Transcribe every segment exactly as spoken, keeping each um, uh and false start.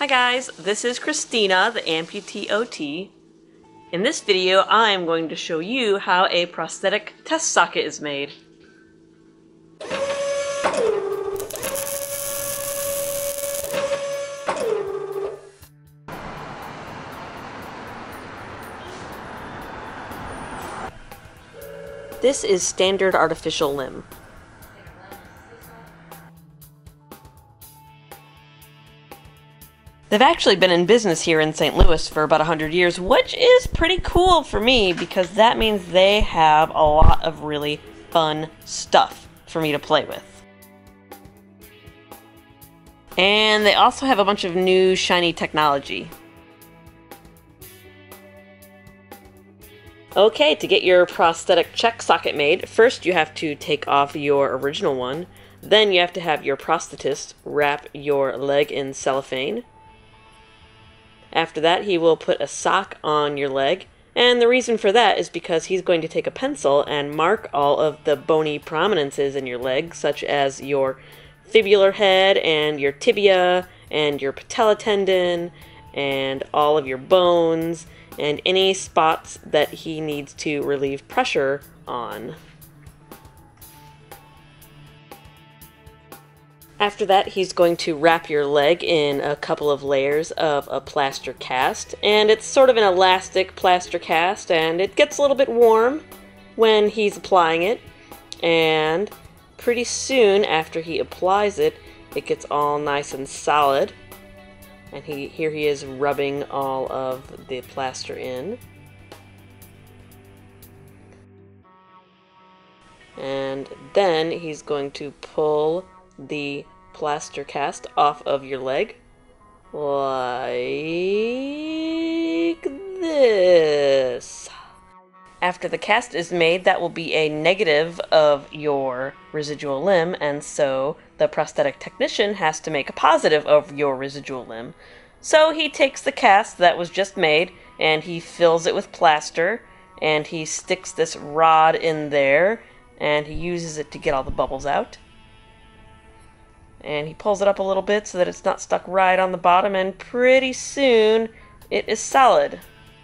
Hi guys, this is Christina, the AmputeeOT. In this video, I am going to show you how a prosthetic test socket is made. This is standard artificial limb. They've actually been in business here in Saint Louis for about one hundred years, which is pretty cool for me because that means they have a lot of really fun stuff for me to play with. And they also have a bunch of new shiny technology. Okay, to get your prosthetic check socket made, first you have to take off your original one. Then you have to have your prosthetist wrap your leg in cellophane. After that, he will put a sock on your leg, and the reason for that is because he's going to take a pencil and mark all of the bony prominences in your leg, such as your fibular head and your tibia and your patella tendon and all of your bones and any spots that he needs to relieve pressure on. After that, he's going to wrap your leg in a couple of layers of a plaster cast, and it's sort of an elastic plaster cast, and it gets a little bit warm when he's applying it, and pretty soon after he applies it, it gets all nice and solid, and he here he is rubbing all of the plaster in. And then he's going to pull the plaster cast off of your leg like this. After the cast is made, that will be a negative of your residual limb, and so the prosthetic technician has to make a positive of your residual limb. So he takes the cast that was just made and he fills it with plaster, and he sticks this rod in there and he uses it to get all the bubbles out. And he pulls it up a little bit so that it's not stuck right on the bottom, and pretty soon it is solid.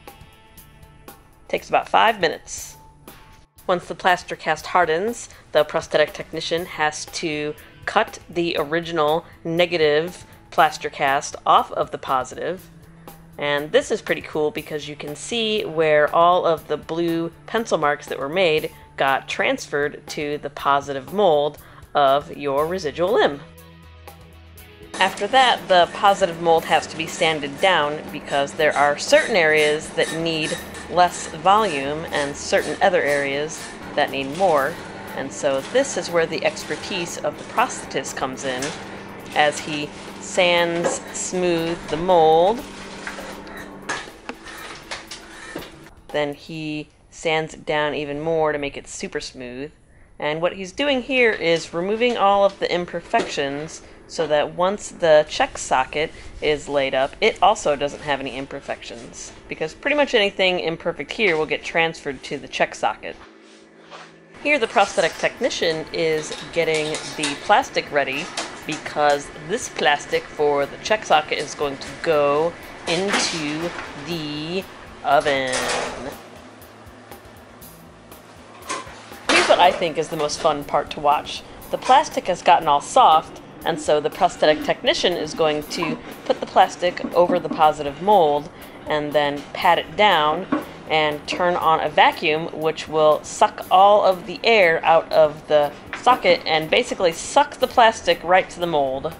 Takes about five minutes. Once the plaster cast hardens, the prosthetic technician has to cut the original negative plaster cast off of the positive. And this is pretty cool because you can see where all of the blue pencil marks that were made got transferred to the positive mold of your residual limb. After that, the positive mold has to be sanded down because there are certain areas that need less volume and certain other areas that need more. And so this is where the expertise of the prosthetist comes in, as he sands smooth the mold. Then he sands it down even more to make it super smooth. And what he's doing here is removing all of the imperfections so that once the check socket is laid up, it also doesn't have any imperfections, because pretty much anything imperfect here will get transferred to the check socket. Here the prosthetic technician is getting the plastic ready because this plastic for the check socket is going to go into the oven. Here's what I think is the most fun part to watch. The plastic has gotten all soft, and so the prosthetic technician is going to put the plastic over the positive mold and then pat it down and turn on a vacuum, which will suck all of the air out of the socket and basically suck the plastic right to the mold.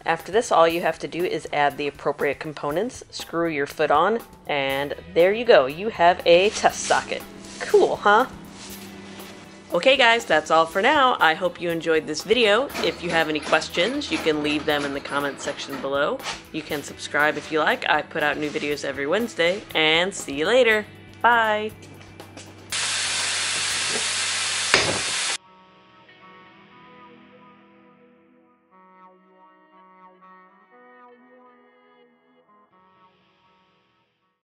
After this, all you have to do is add the appropriate components, screw your foot on, and there you go. You have a test socket. Cool, huh? Okay guys, that's all for now. I hope you enjoyed this video. If you have any questions, you can leave them in the comment section below. You can subscribe if you like. I put out new videos every Wednesday, and see you later. Bye!